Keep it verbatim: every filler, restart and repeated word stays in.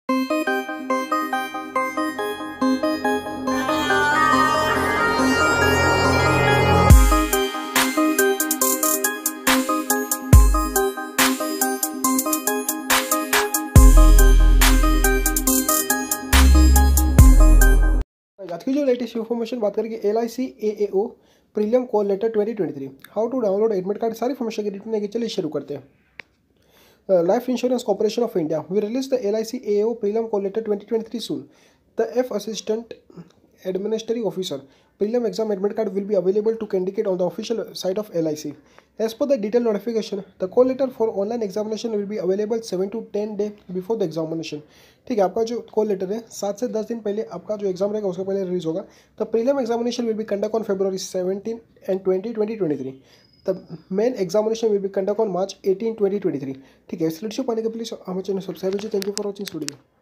आज की जो लेटेस्ट इन्फॉर्मेशन बात करेंगे L I C A A O prelim call letter twenty twenty three how to download admit card सारी information की डिटेल लेके चलिए शुरू करते हैं। Life insurance corporation of India we release the L I C A A O prelim call letter twenty twenty three soon the F assistant administrative officer prelim exam admit card will be available to candidate on the official site of L I C. As per the detailed notification, the call letter for online examination will be available seven to ten day before the examination. ठीक है, आपका जो call letter है सात से दस दिन पहले आपका जो एग्जाम रहेगा उसके पहले रिलीज होगा। The prelim examination will be conduct on February seventeen and twenty twenty twenty three. The main examination will be conduct on March eighteen twenty twenty three. ठीक है, इस लीडशिप पाने के प्लीज हमारे चैनल सब्सक्राइब कीजिए। Thank you for watching video.